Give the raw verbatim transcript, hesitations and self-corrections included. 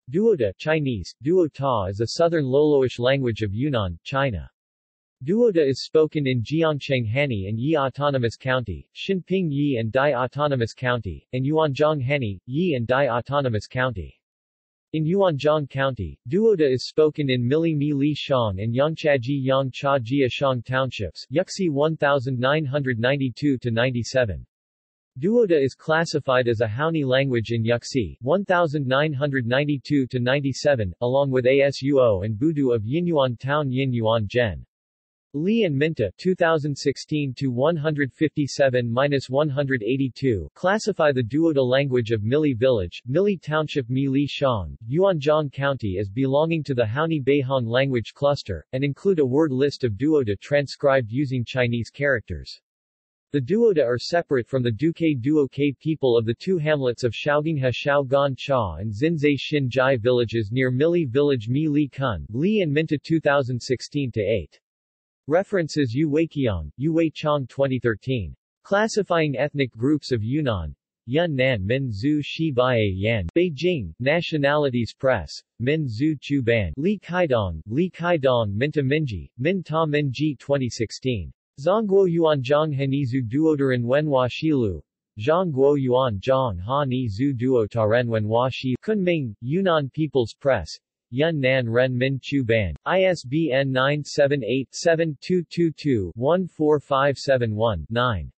Duoda Chinese, Duo Ta is a southern Loloish language of Yunnan, China. Duoda is spoken in Jiangcheng Hani and Yi Autonomous County, Xinping Yi and Dai Autonomous County, and Yuanzhong Hani, Yi and Dai Autonomous County. In Yuanzhong County, Duoda is spoken in Mili Mi Li Shang and Yangchaji Yang Cha Jia Shang townships, Yuxi nineteen ninety-two to ninety-seven. Duoda is classified as a Haoni language in Yuxi nineteen ninety-two to ninety-seven, along with Asuo and Budu of Yinyuan Town Yin Yuan Zhen. Li and Minta two thousand sixteen to one fifty-seven to one eighty-two classify the Duoda language of Mili Village, Mili Township Mi Li Shang, Yuanzhong County as belonging to the Haoni Beihong language cluster, and include a word list of Duoda transcribed using Chinese characters. The Duoda are separate from the Duke Duo K people of the two hamlets of Shaoginghe Shaogan Cha and Xinzai Xin Jai villages near Mili Village Mi Li Kun, Li and Minta two thousand sixteen to eight. References Yu Weiqiang, Yu Wei Chong twenty thirteen. Classifying ethnic groups of Yunnan. Yun Nan Min Zhu Shi Baiye Yan. Beijing, Nationalities Press. Min Zhu Chu Ban. Li Kaidong, Li Kaidong Minta Minji, Min Ta Minji twenty sixteen. Zhongguo Yuanzhong Henizu Duodaran Wenhua Shilu. Zhongguo Yuan Zhong Ha Ni Zhu Duo Taren Wenhua Shi. Kunming, Yunnan People's Press. Yun Nan Ren Min Chu Ban. I S B N nine seven eight, seven two two two, one four five seven one, nine.